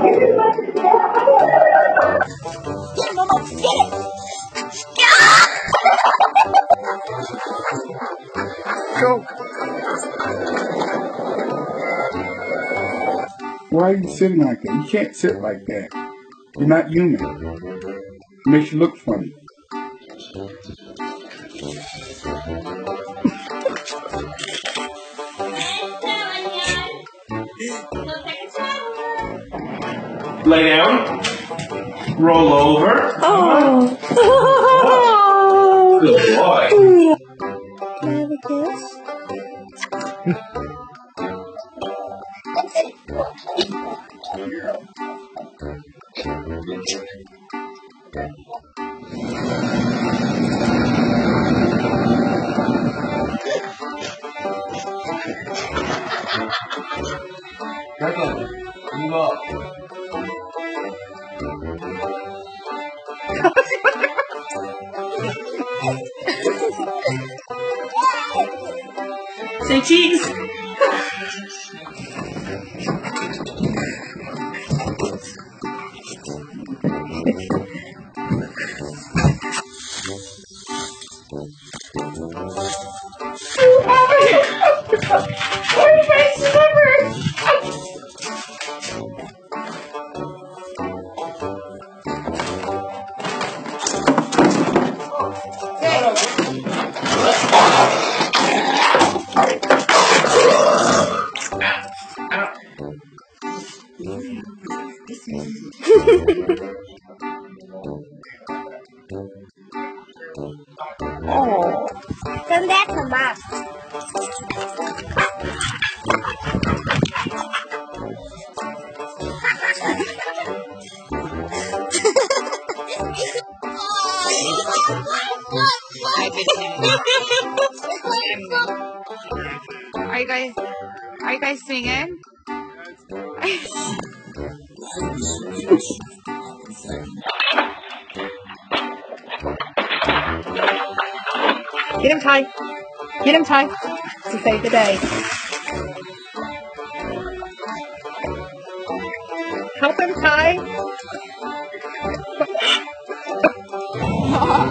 Go. Why are you sitting like that? You can't sit like that. You're not human. It makes you look funny. Lay down. Roll over. Oh. Good boy. Can I have a kiss? Careful. Move up. Say cheese. Oh. Come back to Mom. Are you guys singing? Get him, Ty. Get him, Ty. To save the day. Help him, Ty.